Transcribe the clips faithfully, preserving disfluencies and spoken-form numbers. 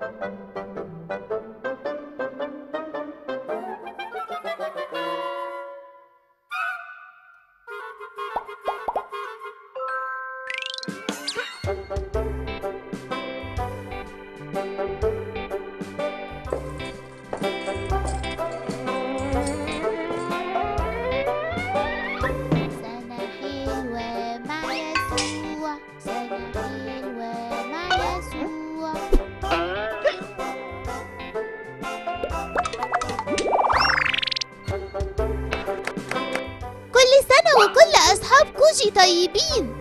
طيبين.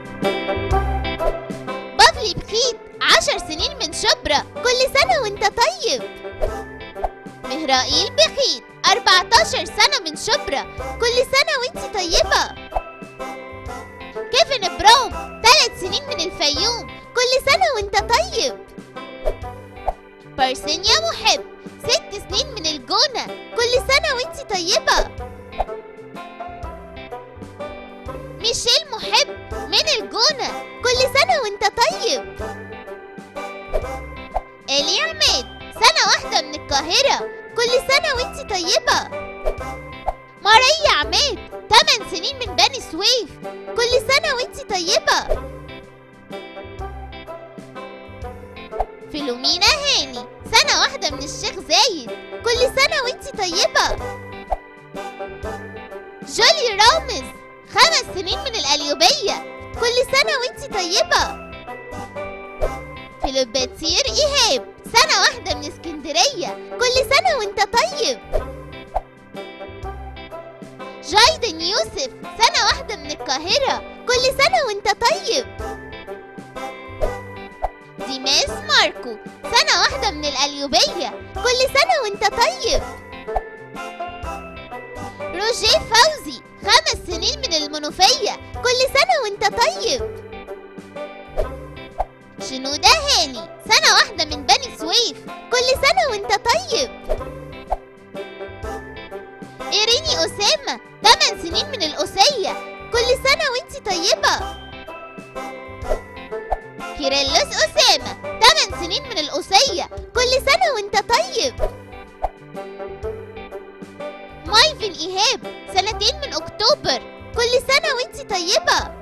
بافلي بخيت عشر سنين من شبرا، كل سنة وانت طيب. مهرائيل بخيت أربعتاشر سنة من شبرا، كل سنة وانت طيبة. كيفن براوم ثلاث سنين من الفيوم، كل سنة وانت طيب. بارسينيا محب ست سنين من الجونة، كل سنة وانت طيبة. ميشيل محب من الجونة، كل سنة وانت طيب. إلي عماد سنة واحدة من القاهرة، كل سنة وانت طيبة. ماريا عماد ثمان سنين من بني سويف، كل سنة وانت طيبة. فيلومينا هاني سنة واحدة من الشيخ زايد، كل سنة وانت طيبة. جولي رامز خمس سنين من القليوبية، كل سنة وانت طيبة. فيلوباتير إيهاب سنة واحدة من اسكندرية، كل سنة وانت طيب. جايدن يوسف سنة واحدة من القاهرة، كل سنة وانت طيب. ديماس ماركو سنة واحدة من القليوبية، كل سنة وانت طيب. روجيه فوزي خمس سنين من المنوفية، كل سنة وانت طيب. شنودة هاني سنة واحدة من بني سويف، كل سنة وانت طيب. إيريني أسامة ثمان سنين من القصية، كل سنة وانت طيبة. كيرلس أسامة ثمان سنين من القصية، كل سنة وانت طيب. مايفن إيهاب سنتين من أكتوبر، كل سنة وانت طيبة.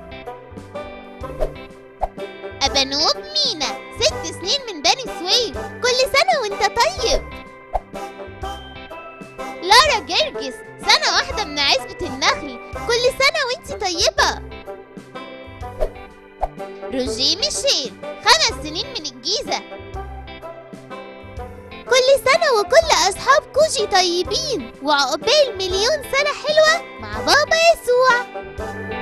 أبانوب مينا ست سنين من بني سويف، كل سنة وانت طيب. لارا جرجس سنة واحدة من عزبة النخل، كل سنة وانت طيبة. روجيه ميشيل خمس سنين من الجيزة. كل سنة وكل أصحاب كوجي طيبين، وعقبال مليون سنة حلوة مع بابا يسوع.